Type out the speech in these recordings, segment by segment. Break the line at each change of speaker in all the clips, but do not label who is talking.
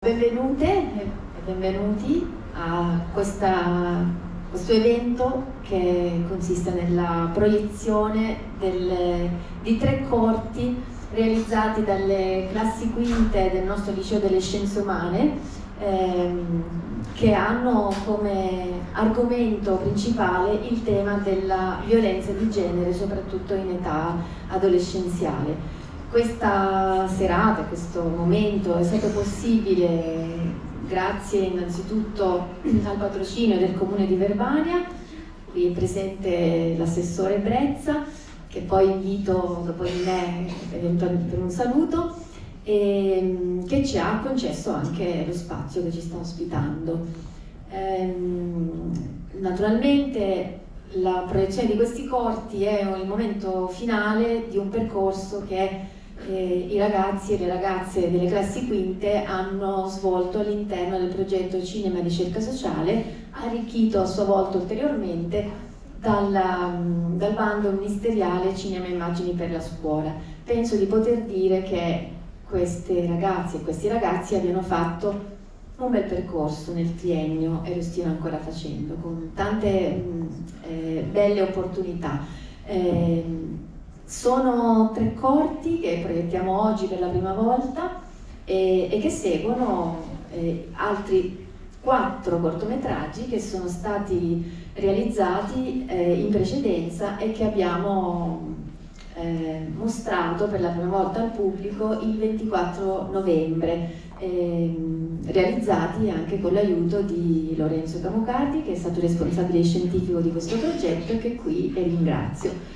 Benvenute e benvenuti a questo evento che consiste nella proiezione di 3 corti realizzati dalle classi quinte del nostro Liceo delle Scienze Umane, che hanno come argomento principale il tema della violenza di genere, soprattutto in età adolescenziale. Questa serata, questo momento è stato possibile grazie innanzitutto al patrocinio del Comune di Verbania. Qui è presente l'assessore Brezza, che poi invito dopo di me eventualmente per un saluto, e che ci ha concesso anche lo spazio che ci sta ospitando. Naturalmente la proiezione di questi corti è il momento finale di un percorso che i ragazzi e le ragazze delle classi quinte hanno svolto all'interno del progetto Cinema e Ricerca Sociale, arricchito a sua volta ulteriormente dal bando ministeriale Cinema e Immagini per la Scuola. Penso di poter dire che queste ragazze e questi ragazzi abbiano fatto un bel percorso nel triennio e lo stiano ancora facendo, con tante belle opportunità. Sono 3 corti che proiettiamo oggi per la prima volta e che seguono altri 4 cortometraggi che sono stati realizzati in precedenza e che abbiamo mostrato per la prima volta al pubblico il 24 novembre, realizzati anche con l'aiuto di Lorenzo Camucati, che è stato responsabile scientifico di questo progetto e che qui ringrazio.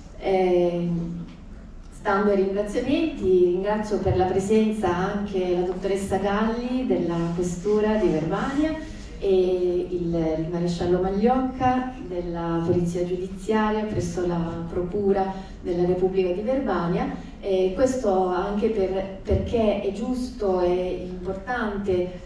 Stando ai ringraziamenti, ringrazio per la presenza anche la dottoressa Galli della Questura di Verbania e il maresciallo Magliocca della Polizia Giudiziaria presso la Procura della Repubblica di Verbania. Questo anche perché è giusto e importante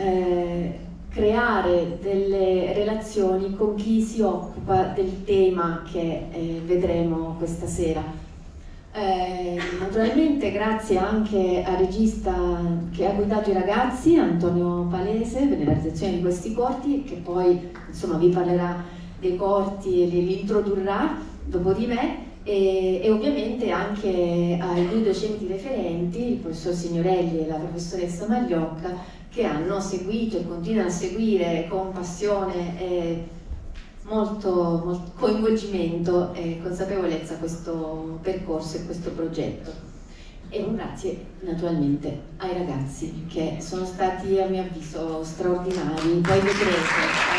creare delle relazioni con chi si occupa del tema che vedremo questa sera. Naturalmente grazie anche al regista che ha guidato i ragazzi, Antonio Palese, per la realizzazione di questi corti, che poi insomma vi parlerà dei corti e li introdurrà dopo di me, e ovviamente anche ai 2 docenti referenti, il professor Signorelli e la professoressa Magliocca, che hanno seguito e continuano a seguire con passione e molto coinvolgimento e consapevolezza questo percorso e questo progetto. E un grazie naturalmente ai ragazzi che sono stati, a mio avviso, straordinari. Poi vedrete.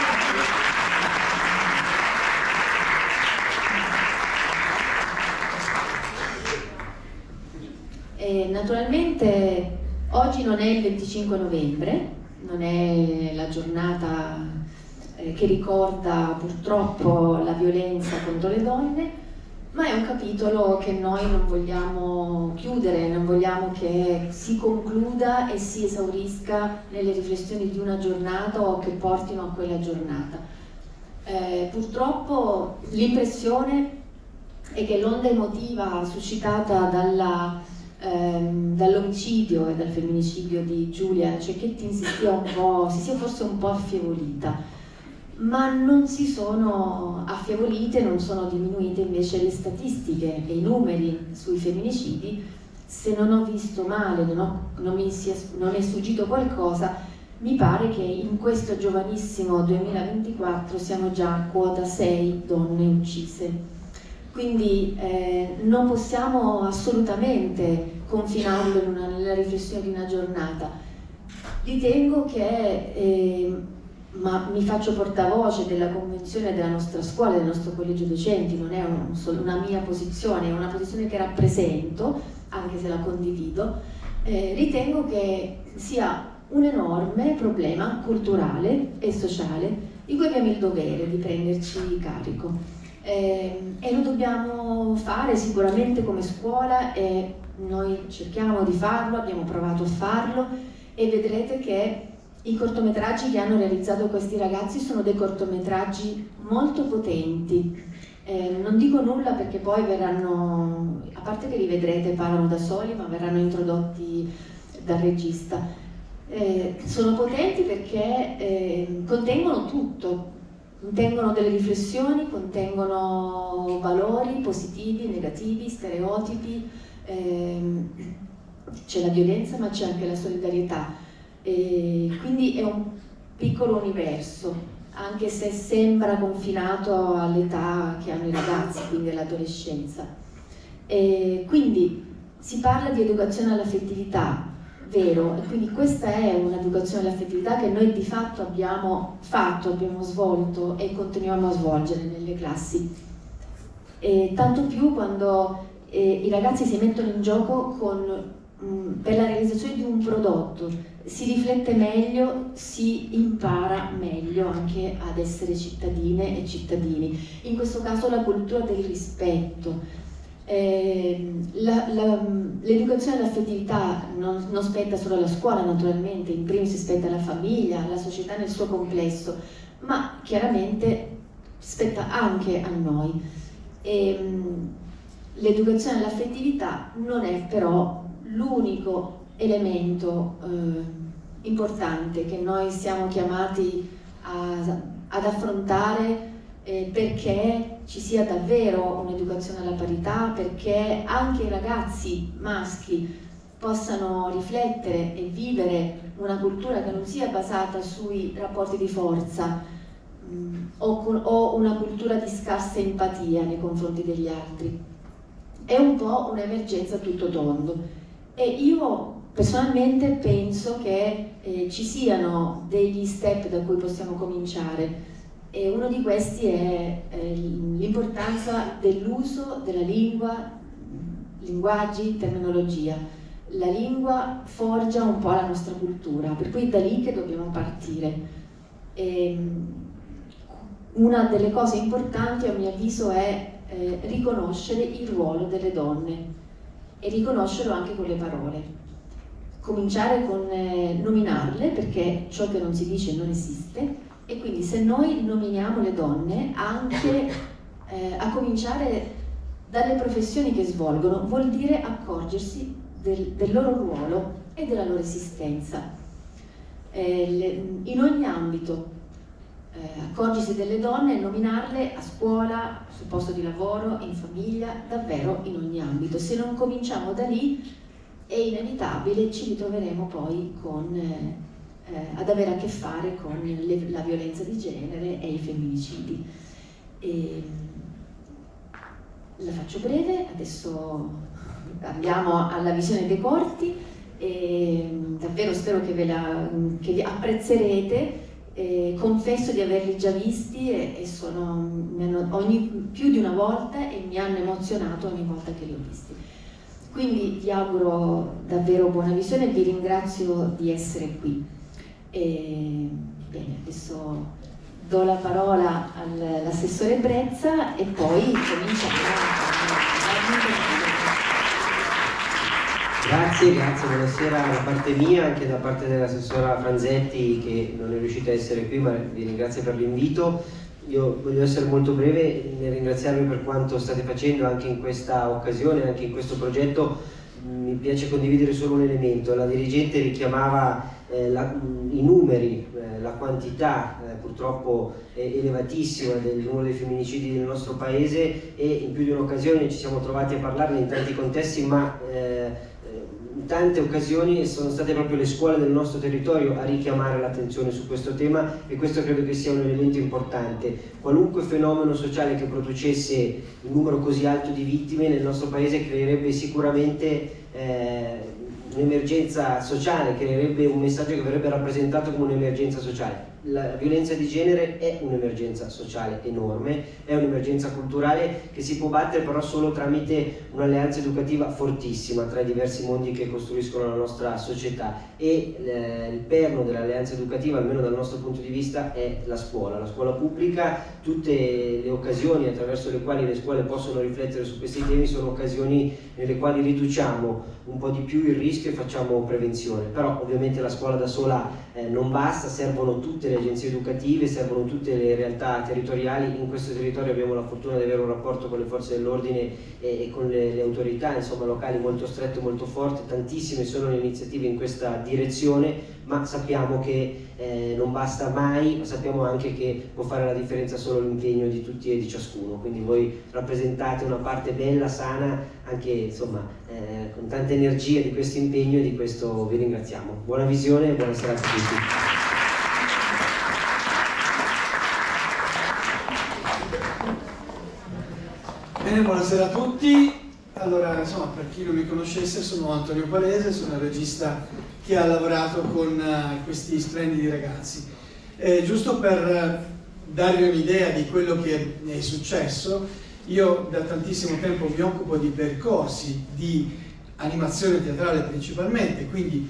E naturalmente oggi non è il 25 novembre, non è la giornata che ricorda purtroppo la violenza contro le donne, ma è un capitolo che noi non vogliamo chiudere, non vogliamo che si concluda e si esaurisca nelle riflessioni di una giornata o che portino a quella giornata. Purtroppo l'impressione è che l'onda emotiva suscitata dall'omicidio e dal femminicidio di Giulia Cecchettin si sia forse un po' affievolita, ma non si sono affievolite, non sono diminuite invece le statistiche e i numeri sui femminicidi. Se non ho visto male, non è sfuggito qualcosa, mi pare che in questo giovanissimo 2024 siamo già a quota 6 donne uccise. Quindi non possiamo assolutamente confinarlo nella riflessione di una giornata. Ritengo che, ma mi faccio portavoce della convenzione della nostra scuola, del nostro collegio docenti, non è solo una mia posizione, è una posizione che rappresento, anche se la condivido. Ritengo che sia un enorme problema culturale e sociale di cui abbiamo il dovere di prenderci carico. E lo dobbiamo fare sicuramente come scuola e noi cerchiamo di farlo, abbiamo provato a farlo e vedrete che i cortometraggi che hanno realizzato questi ragazzi sono dei cortometraggi molto potenti. Non dico nulla perché poi verranno, a parte che li vedrete, parlano da soli, ma verranno introdotti dal regista. Sono potenti perché contengono tutto, contengono delle riflessioni, contengono valori positivi, negativi, stereotipi, c'è la violenza ma c'è anche la solidarietà, quindi è un piccolo universo, anche se sembra confinato all'età che hanno i ragazzi, quindi all'adolescenza. Quindi si parla di educazione all'affettività, vero, e quindi questa è un'educazione all'affettività che noi di fatto abbiamo svolto e continuiamo a svolgere nelle classi. Tanto più quando i ragazzi si mettono in gioco per la realizzazione di un prodotto, si riflette meglio, si impara meglio anche ad essere cittadine e cittadini. In questo caso la cultura del rispetto. L'educazione all'affettività non spetta solo alla scuola, naturalmente, in primis spetta alla famiglia, alla società nel suo complesso, ma chiaramente spetta anche a noi. L'educazione all'affettività non è però l'unico elemento importante che noi siamo chiamati ad affrontare perché ci sia davvero un'educazione alla parità, perché anche i ragazzi maschi possano riflettere e vivere una cultura che non sia basata sui rapporti di forza o una cultura di scarsa empatia nei confronti degli altri. È un po' un'emergenza a tutto tondo e io personalmente penso che ci siano degli step da cui possiamo cominciare. E uno di questi è l'importanza dell'uso della lingua, linguaggi, terminologia. La lingua forgia un po' la nostra cultura, per cui è da lì che dobbiamo partire. Una delle cose importanti, a mio avviso, è riconoscere il ruolo delle donne e riconoscerlo anche con le parole. Cominciare con nominarle, perché ciò che non si dice non esiste. E quindi se noi nominiamo le donne, anche a cominciare dalle professioni che svolgono, vuol dire accorgersi del loro ruolo e della loro esistenza. In ogni ambito, accorgersi delle donne e nominarle a scuola, sul posto di lavoro, in famiglia, davvero in ogni ambito. Se non cominciamo da lì, è inevitabile, ci ritroveremo poi ad avere a che fare con la violenza di genere e i femminicidi. La faccio breve, adesso andiamo alla visione dei corti e davvero spero che vi apprezzerete. Confesso di averli già visti e più di una volta e mi hanno emozionato ogni volta che li ho visti. Quindi vi auguro davvero buona visione e vi ringrazio di essere qui. Bene, adesso do la parola all'assessore Brezza e poi cominciamo
Grazie, buonasera da parte mia, anche da parte dell'assessora Franzetti che non è riuscita a essere qui, ma vi ringrazio per l'invito. Io voglio essere molto breve nel ringraziarvi per quanto state facendo anche in questa occasione, anche in questo progetto. Mi piace condividere solo un elemento. La dirigente richiamava i numeri, la quantità purtroppo elevatissima del numero dei femminicidi nel nostro paese e in più di un'occasione ci siamo trovati a parlarne in tanti contesti, ma in tante occasioni sono state proprio le scuole del nostro territorio a richiamare l'attenzione su questo tema e questo credo che sia un elemento importante. Qualunque fenomeno sociale che producesse un numero così alto di vittime nel nostro paese creerebbe sicuramente un'emergenza sociale, creerebbe un messaggio che verrebbe rappresentato come un'emergenza sociale. La violenza di genere è un'emergenza sociale enorme, è un'emergenza culturale che si può battere però solo tramite un'alleanza educativa fortissima tra i diversi mondi che costruiscono la nostra società e il perno dell'alleanza educativa, almeno dal nostro punto di vista, è la scuola pubblica. Tutte le occasioni attraverso le quali le scuole possono riflettere su questi temi sono occasioni nelle quali riduciamo un po' di più il rischio e facciamo prevenzione, però ovviamente la scuola da sola non basta, servono tutte le le agenzie educative, servono tutte le realtà territoriali. In questo territorio abbiamo la fortuna di avere un rapporto con le forze dell'ordine e con le autorità, insomma, locali molto stretto e molto forte. Tantissime sono le iniziative in questa direzione, ma sappiamo che non basta mai, ma sappiamo anche che può fare la differenza solo l'impegno di tutti e di ciascuno. Quindi voi rappresentate una parte bella, sana, anche insomma con tanta energia di questo impegno, e di questo vi ringraziamo. Buona visione e buona serata a tutti.
Bene, buonasera a tutti. Allora, insomma, per chi non mi conoscesse, sono Antonio Palese, sono il regista che ha lavorato con questi splendidi ragazzi. Giusto per darvi un'idea di quello che è successo, io da tantissimo tempo mi occupo di percorsi di animazione teatrale principalmente, quindi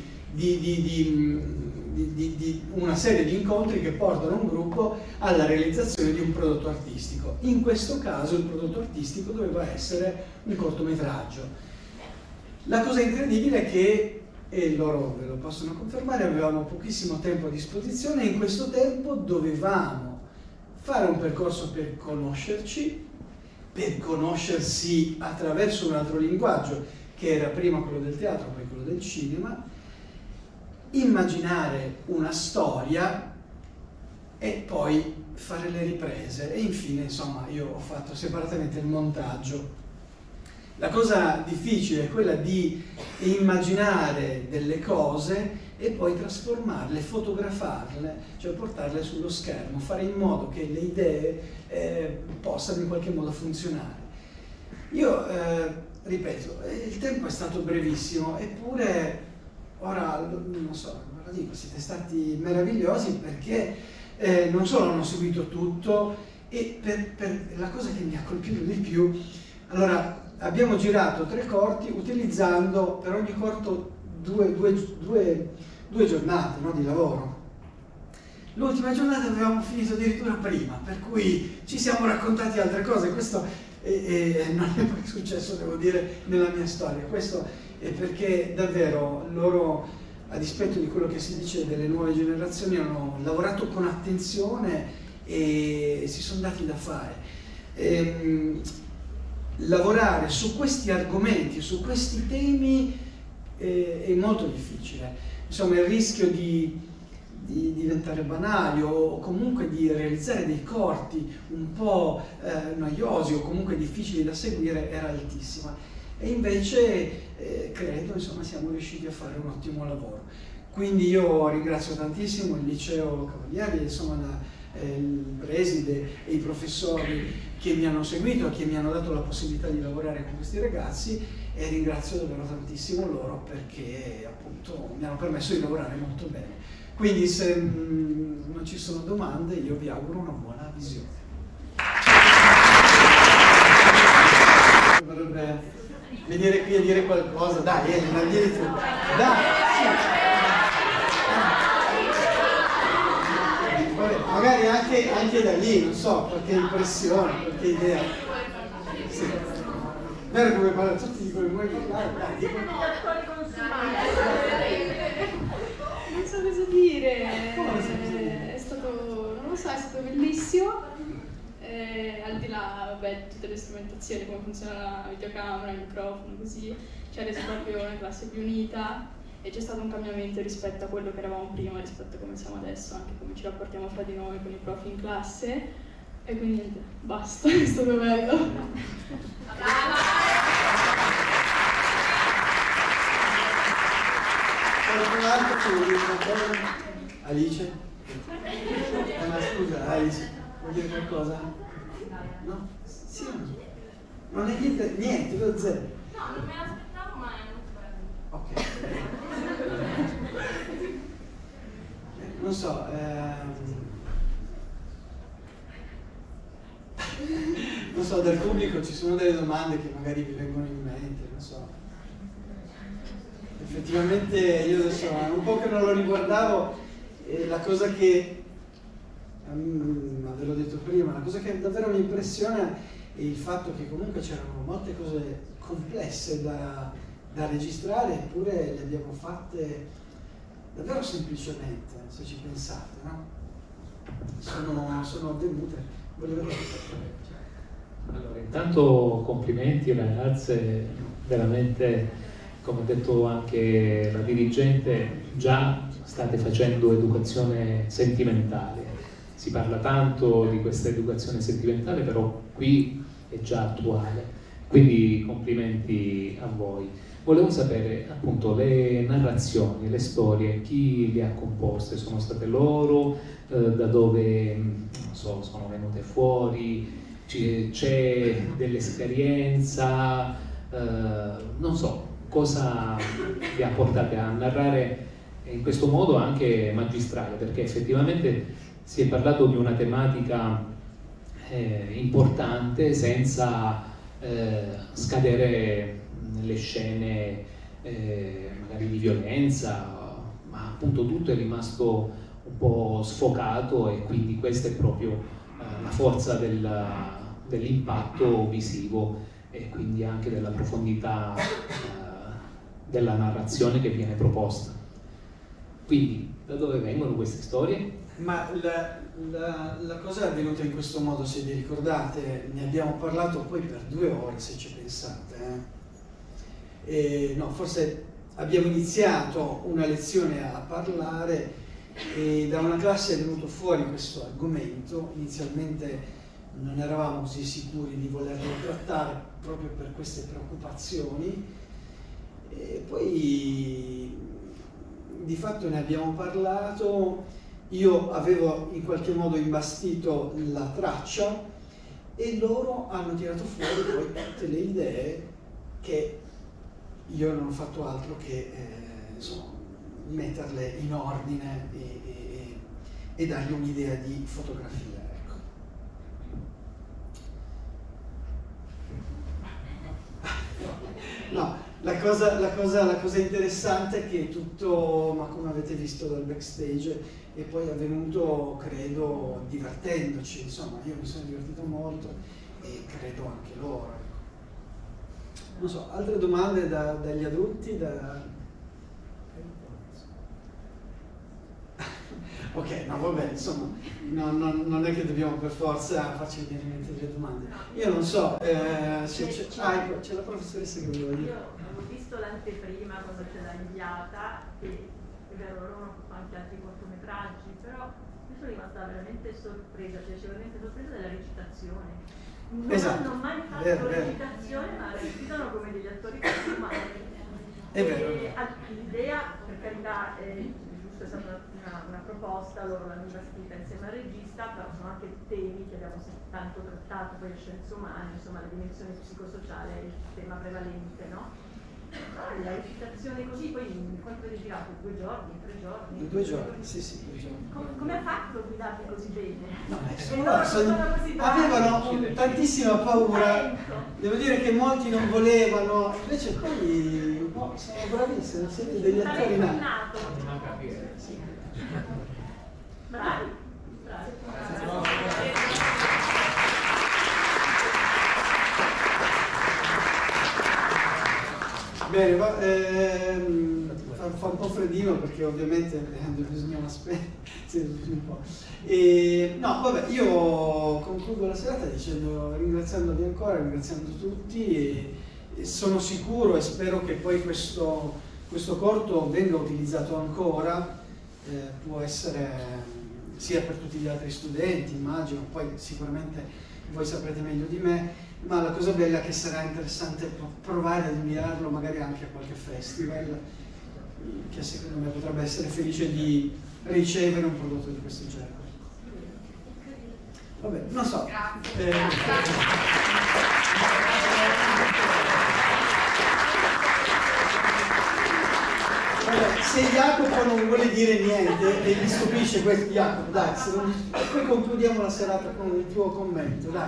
di una serie di incontri che portano un gruppo alla realizzazione di un prodotto artistico. In questo caso il prodotto artistico doveva essere un cortometraggio. La cosa incredibile è che, e loro ve lo possono confermare, avevamo pochissimo tempo a disposizione e in questo tempo dovevamo fare un percorso per conoscerci, per conoscersi attraverso un altro linguaggio, che era prima quello del teatro, poi quello del cinema, immaginare una storia e poi fare le riprese e infine, insomma, io ho fatto separatamente il montaggio. La cosa difficile è quella di immaginare delle cose e poi trasformarle, fotografarle, cioè portarle sullo schermo, fare in modo che le idee possano in qualche modo funzionare. Io ripeto, il tempo è stato brevissimo, eppure ora, non so, ve lo dico, siete stati meravigliosi perché non solo hanno seguito tutto, e per la cosa che mi ha colpito di più, allora abbiamo girato 3 corti utilizzando per ogni corto due giornate, no, di lavoro. L'ultima giornata avevamo finito addirittura prima, per cui ci siamo raccontati altre cose. Questo non è mai successo, devo dire, nella mia storia. Questo è perché davvero loro, a dispetto di quello che si dice delle nuove generazioni, hanno lavorato con attenzione e si sono dati da fare. Lavorare su questi argomenti, su questi temi è molto difficile. Insomma, il rischio di diventare banali o comunque di realizzare dei corti un po' noiosi o comunque difficili da seguire era altissima. E invece credo, insomma, siamo riusciti a fare un ottimo lavoro. Quindi io ringrazio tantissimo il Liceo Cavalieri, insomma, il preside e i professori che mi hanno seguito, che mi hanno dato la possibilità di lavorare con questi ragazzi, e ringrazio davvero tantissimo loro perché appunto mi hanno permesso di lavorare molto bene. Quindi se non ci sono domande, io vi auguro una buona visione. Vorrebbe venire qui a dire qualcosa? Dai, Elena, vieni tu. Dai, sì. Vabbè, magari anche da lì, non so, qualche impressione, qualche idea. Sì. Vero come parla, tutti dicono come dai, dicono.
Non so cosa dire, è stato, non lo so, è stato bellissimo, al di là, vabbè, tutte le strumentazioni, come funziona la videocamera, il microfono, così, ci ha reso proprio una classe più unita e c'è stato un cambiamento rispetto a quello che eravamo prima, rispetto a come siamo adesso, anche come ci rapportiamo fra di noi con i prof in classe, e quindi niente, basta, è stato bello.
Qualcun altro ci vuole dire qualcosa? Alice? Ma scusa, Alice, vuoi dire qualcosa? No? Sì o no? Non è niente, lo zero.
No, non me l'aspettavo, ma è molto bello.
Ok. Non so, non so, dal pubblico ci sono delle domande che magari vi vengono in mente, non so. Effettivamente io adesso un po' che non lo riguardavo, la cosa che, ma ve l'ho detto prima, la cosa che davvero mi impressiona è il fatto che comunque c'erano molte cose complesse da registrare, eppure le abbiamo fatte davvero semplicemente, se ci pensate, no? sono avvenute. Volevo dire.
Allora, intanto complimenti ragazze, veramente, come ha detto anche la dirigente, già state facendo educazione sentimentale. Si parla tanto di questa educazione sentimentale, però qui è già attuale, quindi complimenti a voi. Volevo sapere appunto le narrazioni, le storie, chi le ha composte, sono state loro, da dove non so, sono venute fuori, c'è dell'esperienza, non so, cosa vi ha portate a narrare in questo modo anche magistrale, perché effettivamente si è parlato di una tematica importante senza scadere nelle scene magari di violenza, ma appunto tutto è rimasto un po' sfocato e quindi questa è proprio la forza dell'impatto visivo e quindi anche della profondità della narrazione che viene proposta. Quindi, da dove vengono queste storie?
Ma la cosa è avvenuta in questo modo, se vi ricordate, ne abbiamo parlato poi per 2 ore, se ci pensate. No, forse abbiamo iniziato una lezione a parlare e da una classe è venuto fuori questo argomento. Inizialmente non eravamo così sicuri di volerlo trattare proprio per queste preoccupazioni e poi di fatto ne abbiamo parlato. Io avevo in qualche modo imbastito la traccia e loro hanno tirato fuori poi tutte le idee che io non ho fatto altro che insomma, metterle in ordine e dargli un'idea di fotografia. Ecco. No, la cosa interessante è che tutto, ma come avete visto dal backstage, è poi avvenuto, credo, divertendoci. Insomma, io mi sono divertito molto e credo anche loro. Ecco. Non so, altre domande dagli adulti? Ok, no, vabbè, insomma, non è che dobbiamo per forza farci venire in mente delle domande. Io non so, c'è la professoressa che voleva dire.
Io avevo visto l'anteprima quando ce l'ha inviata, e è vero, loro hanno fatto anche altri cortometraggi, però io sono rimasta veramente sorpresa, cioè piacevolmente sorpresa della recitazione. Non hanno mai fatto recitazione, ma recitano come degli attori umani.
È vero.
L'idea, per carità, è stata una proposta, loro l'hanno imbastita insieme al regista, però sono anche temi che abbiamo tanto trattato, poi le scienze umane, insomma la dimensione psicosociale è il tema prevalente, no? La recitazione così, poi quanto avete girato? 2 giorni, 3 giorni?
In 2 giorni, sì, 2 giorni.
Come ha fatto a guidarli così bene?
No, avevano tantissima paura, devo dire che molti non volevano, invece poi sono bravissimi, siete degli attori nati.
Sì. Bravi.
Bene, fa un po' freddino perché ovviamente bisogna aspettare un po'. No, vabbè, io concludo la serata ringraziandovi ancora, ringraziando tutti e sono sicuro e spero che poi questo corto venga utilizzato ancora, può essere sia per tutti gli altri studenti, immagino, poi sicuramente voi saprete meglio di me, ma la cosa bella è che sarà interessante provare ad inviarlo magari anche a qualche festival che secondo me potrebbe essere felice di ricevere un prodotto di questo genere. Vabbè, non so. Vabbè, se Jacopo non vuole dire niente e mi stupisce questo, Jacopo, dai, poi concludiamo la serata con il tuo commento, dai.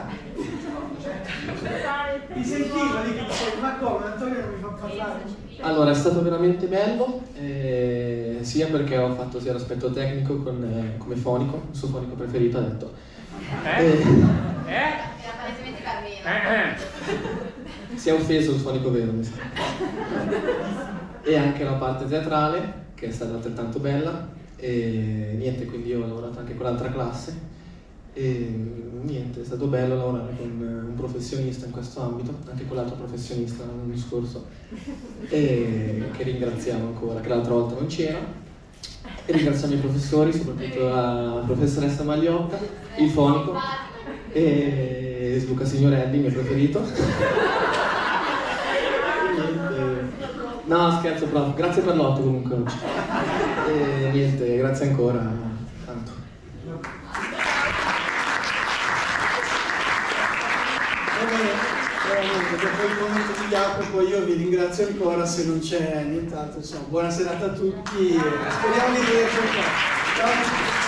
Ti sentivo lì che dicevi, ma come, Antonio non mi fa parlare?
Allora, è stato veramente bello, sia perché ho fatto sia l'aspetto tecnico come fonico, il suo fonico preferito ha detto.
Era palesemente Carmelo.
Si è offeso il fonico vero, mi sa. E anche la parte teatrale, che è stata altrettanto bella, e niente, quindi io ho lavorato anche con l'altra classe e niente, è stato bello lavorare con un professionista in questo ambito, anche con l'altro professionista l'anno scorso, e che ringraziamo ancora, che l'altra volta non c'era, e ringraziamo i professori, soprattutto la professoressa Magliotta, il fonico e Luca Signorelli, mio preferito. No, scherzo proprio, grazie per l'otto comunque oggi. E niente, grazie ancora, tanto.
Dopo il momento di Jacopo io vi ringrazio ancora, se non c'è nient'altro, insomma, buona serata a tutti e speriamo di vederci ancora. Ciao.